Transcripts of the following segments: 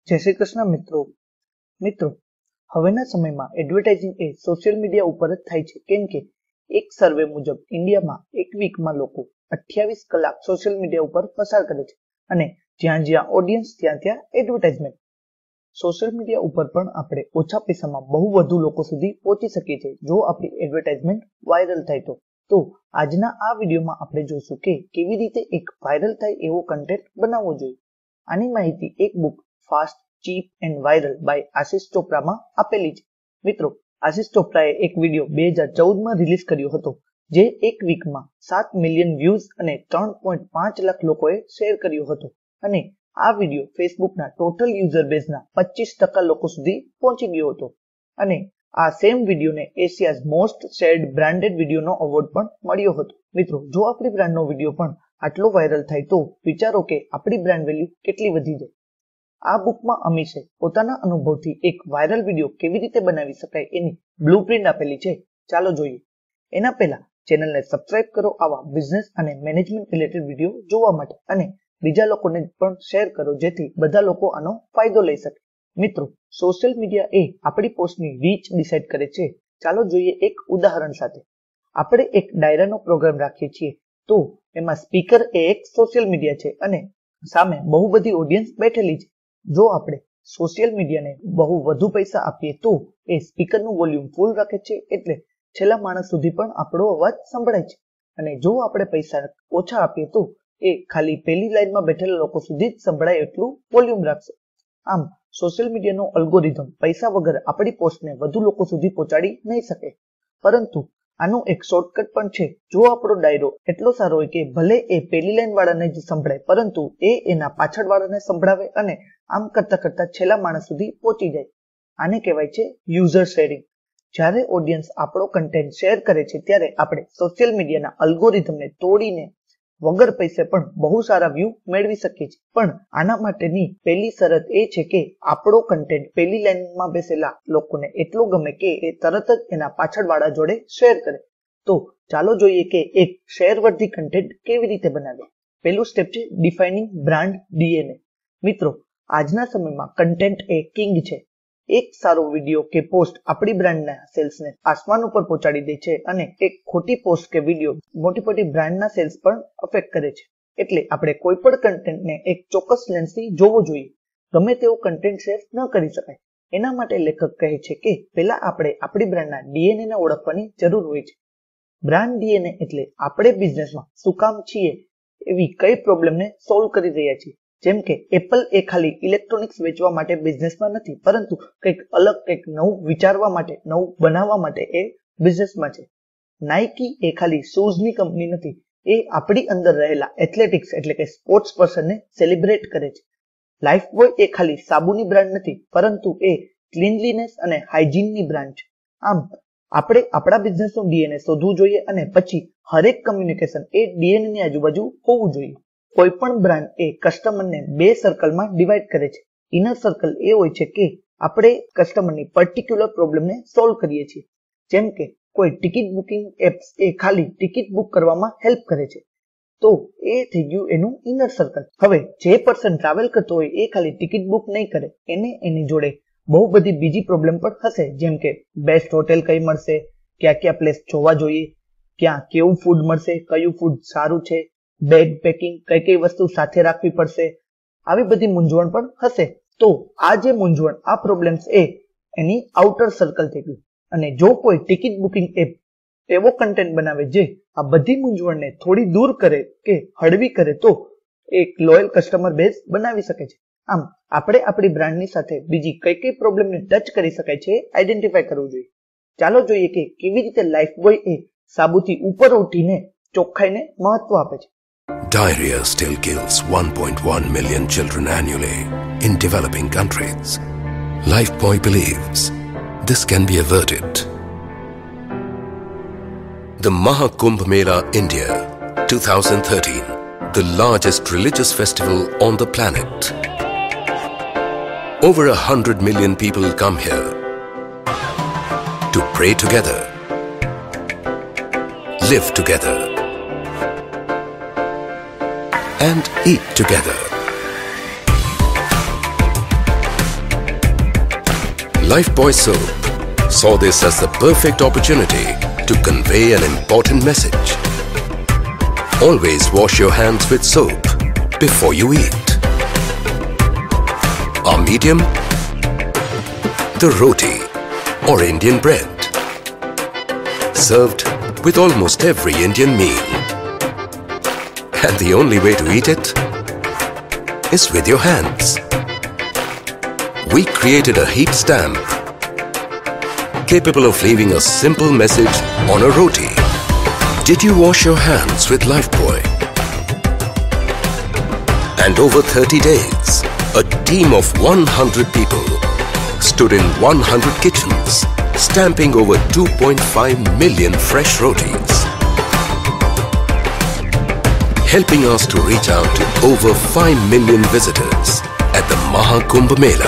જય શ્રી કૃષ્ણ મિત્રો હવેના સમયમાં એડવર્ટાઇઝિંગ એ સોશિયલ મીડિયા ઉપર જ થાય છે કેમ કે એક સર્વે મુજબ ઇન્ડિયામાં એક વીકમાં લોકો 28 કલાક સોશિયલ મીડિયા ઉપર પસાર કરે છે અને જ્યાં ઓડિયન્સ ત્યાં એડવર્ટાઇઝમેન્ટ. સોશિયલ મીડિયા ઉપર પણ આપણે ઓછા પૈસામાં બહુ વધુ લોકો સુધી પહોંચી શકીએ છીએ જો આપણી એડવર્ટાઇઝમેન્ટ વાયરલ થાય તો આજના આ વિડીયોમાં આપણે જોઈશું કે કેવી રીતે એક વાયરલ થાય એવો કન્ટેન્ટ બનાવવો જોઈએ. આની માહિતી એક book fast cheap and viral by Ashish ચોપરામાં આપેલી છે. મિત્રો, આશિષ ચોપરાએ એક વિડીયો 2014માં રિલીઝ કર્યો હતો જે એક વીકમાં 7 મિલિયન વ્યૂઝ અને 3.5 લાખ લોકોએ શેર કર્યો હતો અને આ વિડીયો ફેસબુકના ટોટલ યુઝર બેઝના 25% લોકો સુધી પહોંચી ગયો હતો અને આ સેમ વિડીયોને એશિયાઝ મોસ્ટ શેર્ડ બ્રાન્ડેડ વિડીયોનો એવોર્ડ પણ મળ્યો હતો. મિત્રો, જો આપણી બ્રાન્ડનો વિડીયો પણ આટલો વાયરલ થાય તો વિચારો કે આપણી બ્રાન્ડ વેલ્યુ કેટલી વધી જાય. આ બુકમાં અમીશે પોતાના અનુભવથી એક વાયરલ વિડીયો કેવી રીતે બનાવી શકાય એની બ્લુપ્રિન્ટ આપેલી છે. ચાલો જોઈએ. એના પહેલા ચેનલને સબસ્ક્રાઇબ કરો આવા બિઝનેસ અને મેનેજમેન્ટ રિલેટેડ વિડીયો જોવા માટે અને બીજા લોકોને પણ શેર કરો જેથી બધા લોકો આનો ફાયદો લઈ શકે. મિત્રો, સોશિયલ મીડિયા એ આપણી પોસ્ટની રીચ ડિસાઇડ કરે છે. ચાલો જોઈએ એક ઉદાહરણ સાથે. આપણે એક ડાયરાનો પ્રોગ્રામ રાખીએ છીએ તો એમાં સ્પીકર એ એક સોશિયલ મીડિયા છે અને સામે બહુ બધી ઓડિયન્સ બેઠેલી છે. જો આપણે સોશિયલ મીડિયાને બહુ વધુ પૈસા આપીએ તો એ સ્પીકરનું વોલ્યુમ ફૂલ રાખે છે એટલે છેલ્લા માણસ સુધી પણ આપણો અવાજ સંભળાય છે અને જો આપણે પૈસા ઓછા આપીએ તો એ ખાલી પહેલી લાઈનમાં બેઠેલા લોકો સુધી જ સંભળાય એટલું વોલ્યુમ રાખશે. આમ સોશિયલ મીડિયાનો અલ્ગોરિધમ પૈસા વગર આપણી પોસ્ટને વધુ લોકો સુધી પહોંચાડી નહીં શકે. પરંતુ આનું એક શોર્ટકટ પણ છે. જો આપણો ડાયરો એટલો સારો હોય કે ભલે એ પહેલી લાઈન વાળાને જ સંભળાય પરંતુ એ એના પાછળ વાળાને સંભળાવે અને આમ કરતા છેલ્લા માણસ સુધી પહોંચી જાય. આને કહેવાય છે યુઝર શેરિંગ. જ્યારે ઓડિયન્સ આપણો કન્ટેન્ટ શેર કરે છે ત્યારે આપણે સોશિયલ મીડિયાના અલ્ગોરિધમને તોડીને વગર પૈસે પણ બહુ સારા વ્યૂ મેળવી શકીએ છીએ. પણ આના માટેની પહેલી શરત એ છે કે આપણો કન્ટેન્ટ પહેલી લાઈનમાં બેસેલા લોકોને એટલો ગમે કે એ તરત જ એના પાછળવાળા જોડે શેર કરે. તો ચાલો જોઈએ કે એક શેર વર્ધી કન્ટેન્ટ કેવી રીતે બનાવે. પહેલું સ્ટેપ છે ડિફાઇનિંગ બ્રાન્ડ ડીએનએ. મિત્રો, આજના સમયમાં કન્ટેન્ટ એ કિંગ છે. એક સારો વિડીયો કે પોસ્ટ આપણી બ્રાન્ડના સેલ્સને આસમાન ઉપર પહોંચાડી દે છે અને એક ખોટી પોસ્ટ કે વિડીયો મોટી બ્રાન્ડના સેલ્સ પણ અફેક્ટ કરે છે. એટલે આપણે કોઈ પણ કન્ટેન્ટને એક ચોક્કસ લેન્સથી જોવો જોઈએ. ગમે તેવો કન્ટેન્ટ શેર ન કરી શકાય. એના માટે લેખક કહે છે કે પહેલા આપણે આપણી બ્રાન્ડના ડીએનએને ઓળખવાની જરૂર હોય છે. બ્રાન્ડ ડીએનએ એટલે આપણે બિઝનેસમાં શું કામ છીએ, એવી કઈ પ્રોબ્લેમને સોલ્વ કરી રહ્યા છીએ. જેમ કે એપલ એ ખાલી ઇલેક્ટ્રોનિક્સ વેચવા માટે બિઝનેસમાં નથી પરંતુ કંઈક અલગ, કંઈક નવું વિચારવા માટે, નવું બનાવવા માટે એ બિઝનેસમાં છે. નાઇકી એ ખાલી શૂઝની કંપની નથી, એ આપણી અંદર રહેલા એથ્લેટિક્સ એટલે કે સ્પોર્ટ્સ પર્સનને સેલિબ્રેટ કરે છે. લાઈફબોય એ ખાલી સાબુની બ્રાન્ડ નથી પરંતુ એ ક્લીનલીનેસ અને હાઇજીનની બ્રાન્ડ છે. આમ આપણે આપણા બિઝનેસનું ડીએનએ શોધવું જોઈએ અને પછી હરેક કમ્યુનિકેશન એ ડીએનએની આજુબાજુ હોવું જોઈએ. કોઈ પણ બ્રાન્ડ એ કસ્ટમરને બે સર્કલમાં ડિવાઈડ કરે છે. ઇનર સર્કલ એ હોય છે કે આપણે કસ્ટમરની પર્ટિક્યુલર પ્રોબ્લેમને સોલ્વ કરીએ છીએ. જેમ કે કોઈ ટિકિટ બુકિંગ એપ્સ એ ખાલી ટિકિટ બુક કરવામાં હેલ્પ કરે છે તો એ થઈ ગયું એનું ઇનર સર્કલ. હવે જે પર્સન ટ્રાવેલ કરતો હોય એ ખાલી ટિકિટ બુક નહીં કરે, એને એની જોડે બહુ બધી બીજી પ્રોબ્લેમ પણ હશે. જેમ કે બેસ્ટ હોટેલ કઈ મળશે, ક્યાં પ્લેસ જોવા જોઈએ, ક્યાં કેવું ફૂડ મળશે, કયું ફૂડ સારું છે, બેગ પેકિંગ, કઈ વસ્તુ સાથે રાખવી પડશે, આવી બધી મૂંઝવણ પણ હશે. તો આ જે મૂંઝવણ, આ પ્રોબ્લેમ્સ એ એની આઉટર સર્કલ થઈ ગયું. અને જો કોઈ ટિકિટ બુકિંગ એપ એવો કન્ટેન્ટ બનાવે જે આ બધી મૂંઝવણને થોડી દૂર કરે કે હળવી કરે તો એક લોયલ કસ્ટમર બેઝ બનાવી શકે છે. આમ આપણે આપણી બ્રાન્ડની સાથે બીજી કઈ પ્રોબ્લેમને ટચ કરી શકાય છે આઈડેન્ટિફાય કરવું જોઈએ. ચાલો જોઈએ કે કેવી રીતે લાઈફબોય એ સાબુથી ઉપર ઉઠીને ચોખ્ખાઈને મહત્વ આપે છે. Diarrhea still kills 1.1 million children annually in developing countries. Lifebuoy believes this can be averted. The Mahakumbh Mela India 2013, the largest religious festival on the planet. Over 100 million people come here to pray together, live together, and eat together. Lifebuoy soap saw this as the perfect opportunity to convey an important message. Always wash your hands with soap before you eat. Our medium? The roti or Indian bread. Served with almost every Indian meal. And the only way to eat it is with your hands. We created a heat stamp capable of leaving a simple message on a roti. Did you wash your hands with Lifebuoy? And over 30 days, a team of 100 people stood in 100 kitchens, stamping over 2.5 million fresh rotis, helping us to reach out to over 5 million visitors at the Mahakumbh Mela.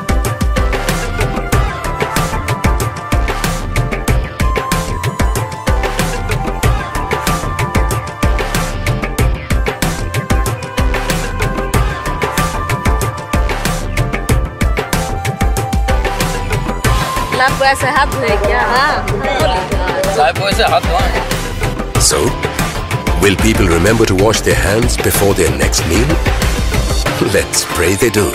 Lifebuoy से हाथ धोए क्या? हाँ, Lifebuoy से हाथ धोए. So, will people remember to wash their hands before their next meal? Let's pray they do.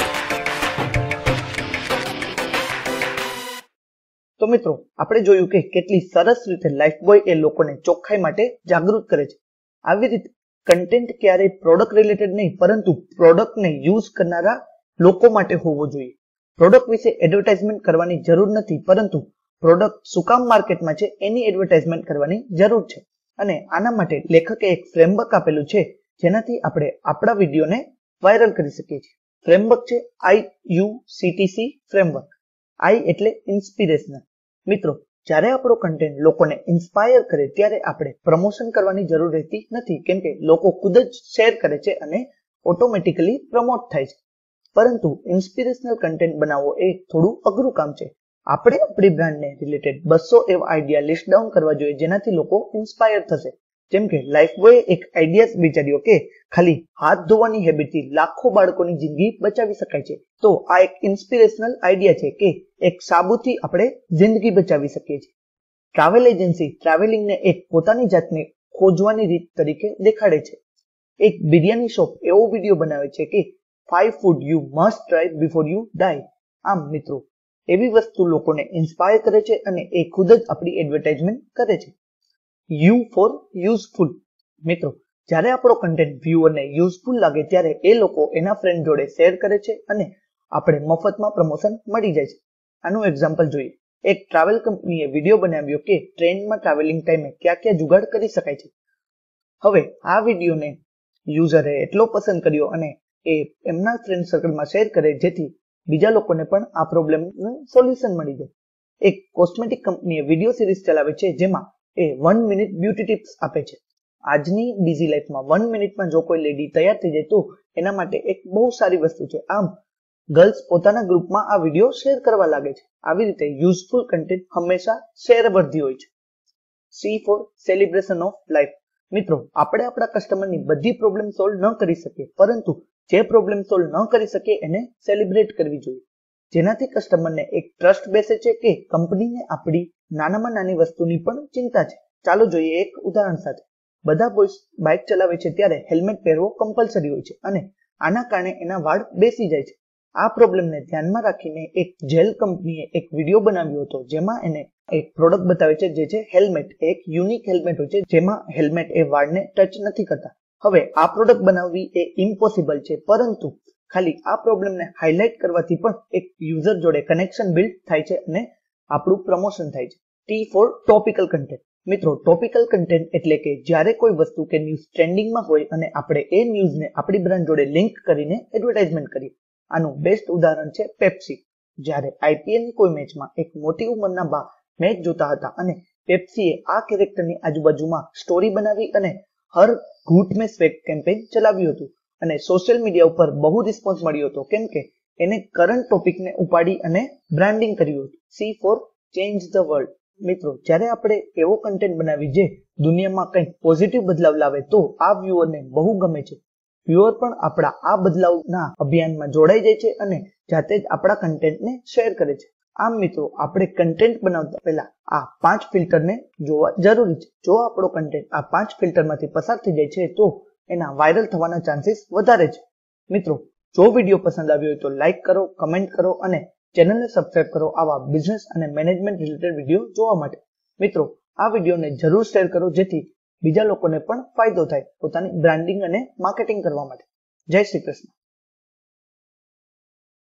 તો મિત્રો આપણે જોયું કે કેટલી સરસ રીતે લાઇફબોય એ લોકોને ચોખ્ખાઈ માટે જાગૃત કરે છે. આવી રીતે કન્ટેન્ટ ક્યારેય પ્રોડક્ટ રિલેટેડ નહીં પરંતુ પ્રોડક્ટને યુઝ કરનારા લોકો માટે હોવો જોઈએ. પ્રોડક્ટ વિશે એડવર્ટાઇઝમેન્ટ કરવાની જરૂર નથી પરંતુ પ્રોડક્ટ શું કામ માર્કેટમાં છે એની એડવર્ટાઇઝમેન્ટ કરવાની જરૂર છે. અને આના માટે લેખકે એક ફ્રેમવર્ક આપેલું છે જેનાથી આપણે આપણા વિડીયોને વાયરલ કરી શકીએ છીએ. ફ્રેમવર્ક છે IUCTC ફ્રેમવર્ક. I એટલે ઇન્સ્પિરેશનલ. મિત્રો જ્યારે આપણો કન્ટેન્ટ લોકોને ઇન્સ્પાયર કરે ત્યારે આપણે પ્રમોશન કરવાની જરૂર રહેતી નથી કેમ કે લોકો ખુદ જ શેર કરે છે અને ઓટોમેટિકલી પ્રમોટ થાય છે. પરંતુ ઇન્સ્પિરેશનલ કન્ટેન્ટ બનાવવો એ થોડું અઘરું કામ છે. આપણે આપણી બ્રાન્ડને રિલેટેડ 200 એવા આઈડિયા લિસ્ટ ડાઉન કરવા જોઈએ જેનાથી લોકો ઇન્સ્પાયર થશે. જેમ કે લાઇફબોય એક આઈડિયા વિચાર્યો કે ખાલી હાથ ધોવાની હેબિટથી લાખો બાળકોની જિંદગી બચાવી શકાય છે. તો આ એક ઇન્સ્પિરેશનલ આઈડિયા છે કે એક સાબુથી આપણે જિંદગી બચાવી શકીએ છીએ. ટ્રાવેલ એજન્સી ટ્રાવેલિંગને એક પોતાની જાતને ખોજવાની રીત તરીકે દેખાડે છે. એક બિરિયાની શોપ એવો વિડીયો બનાવે છે કે 5 food you must try before you die. આમ મિત્રો એવી વસ્તુ લોકોને ઇન્સ્પાયર કરે છે અને એ ખુદ જ આપણી એડવર્ટાઇઝમેન્ટ કરે છે. U for useful. મિત્રો જ્યારે આપણો કન્ટેન્ટ વ્યુઅરને યુઝફુલ લાગે ત્યારે એ લોકો એના ફ્રેન્ડ જોડે શેર કરે છે અને આપણે મફતમાં પ્રમોશન મળી જાય છે. આનું એક્ઝામ્પલ જોઈએ. એક ટ્રાવેલ કંપનીએ વિડીયો બનાવ્યો કે ટ્રેનમાં ટ્રાવેલિંગ ટાઈમે ક્યાં ક્યાં જુગાડ કરી શકાય છે. હવે આ વિડીયોને યુઝરે એટલો પસંદ કર્યો અને એ એમના ફ્રેન્ડ સર્કલમાં શેર કરે જેથી બીજા લોકોને પણ આ પ્રોબ્લેમનું સોલ્યુશન મળી જાય. એક કોસ્મેટિક કંપનીએ વિડીયો સિરીઝ ચલાવે છે જેમાં એ 1 મિનિટ બ્યુટી ટિપ્સ આપે છે. આજની બિઝી લાઈફમાં 1 મિનિટમાં જો કોઈ લેડી તૈયાર થઈ જાય તો એના માટે એક બહુ સારી વસ્તુ છે. આમ ગર્લ્સ પોતાના ગ્રુપમાં આ વિડીયો શેર કરવા લાગે છે. આવી રીતે યુઝફુલ કન્ટેન્ટ હંમેશા શેર વર્ધી હોય છે. C for celebration of life. મિત્રો આપણે આપણા કસ્ટમરની બધી પ્રોબ્લેમ સોલ્વ ન કરી શકીએ પરંતુ જે પ્રોબ્લેમ સોલ્વ ન કરી શકે એને સેલિબ્રેટ કરવી જોઈએ જેનાથી કસ્ટમરને એક ટ્રસ્ટ બેસે છે કે કંપનીને આપણી નાનામાં નાની વસ્તુની પણ ચિંતા છે. ચાલો જોઈએ એક ઉદાહરણ સાથે. બધા બોય્સ બાઇક ચલાવે છે ત્યારે હેલ્મેટ પહેરવો કમ્પલસરી હોય છે અને આના કારણે એના વાળ બેસી જાય છે. આ પ્રોબ્લેમને ધ્યાનમાં રાખીને એક જેલ કંપનીએ એક વિડીયો બનાવ્યો હતો જેમાં એને એક પ્રોડક્ટ બતાવે છે જે છે હેલ્મેટ. એક યુનિક હેલ્મેટ હોય છે જેમાં હેલ્મેટ એ વાળને ટચ નથી કરતા. હવે આ પ્રોડક્ટ બનાવવી એ ઇમ્પોસિબલ છે પરંતુ ખાલી આ પ્રોબ્લેમને હાઇલાઇટ કરવાથી પણ એક યુઝર જોડે કનેક્શન બિલ્ડ થાય છે અને આપણું પ્રમોશન થાય છે. T for topical content. મિત્રો ટોપિકલ કન્ટેન્ટ એટલે કે જ્યારે કોઈ વસ્તુ કે ન્યૂઝ ટ્રેન્ડિંગમાં હોય અને આપણે એ ન્યૂઝને આપણી બ્રાન્ડ જોડે લિંક કરીને એડવર્ટાઇઝમેન્ટ કરીએ. આનું બેસ્ટ ઉદાહરણ છે પેપ્સી. જ્યારે IPLની કોઈ મેચમાં એક મોટી ઉંમરના બા મેચ જોતા હતા અને પેપ્સીએ આ કેરેક્ટરની આજુબાજુમાં સ્ટોરી બનાવી અને હર ઘૂંટ મેં સ્વેગ કેમ્પેઇન ચલાવ્યું હતું અને સોશિયલ મીડિયા ઉપર બહુ રિસ્પોન્સ મળ્યો હતો કેમ કે એને કરંટ ટોપિકને ઉપાડી અને બ્રાન્ડિંગ કર્યું હતું. C for change the world. મિત્રો જ્યારે આપણે એવો કન્ટેન્ટ બનાવી જે દુનિયામાં કંઈક પોઝિટિવ બદલાવ લાવે તો આ વ્યુઅરને બહુ ગમે છે. વ્યુઅર પણ આપણા આ બદલાવના અભિયાનમાં જોડાઈ જાય છે અને જાતે જ આપણા કન્ટેન્ટને શેર કરે છે. આમ મિત્રો, આપણે કન્ટેન્ટ બનાવતા પહેલા આ 5 ફિલ્ટરને જોવા જરૂરી છે. જો આપણો કન્ટેન્ટ આ 5 ફિલ્ટરમાંથી પસાર થઈ જાય છે તો એના વાયરલ થવાના ચાન્સીસ વધારે છે. મિત્રો, જો વિડીયો પસંદ આવ્યો હોય તો લાઈક કરો, કમેન્ટ કરો અને ચેનલને સબસ્ક્રાઇબ કરો આવા બિઝનેસ અને મેનેજમેન્ટ રિલેટેડ વિડીયો જોવા માટે. મિત્રો, આ વિડીયોને જરૂર શેર કરો જેથી બીજા લોકોને પણ ફાયદો થાય પોતાની બ્રાન્ડિંગ અને માર્કેટિંગ કરવા માટે. જય શ્રી કૃષ્ણ.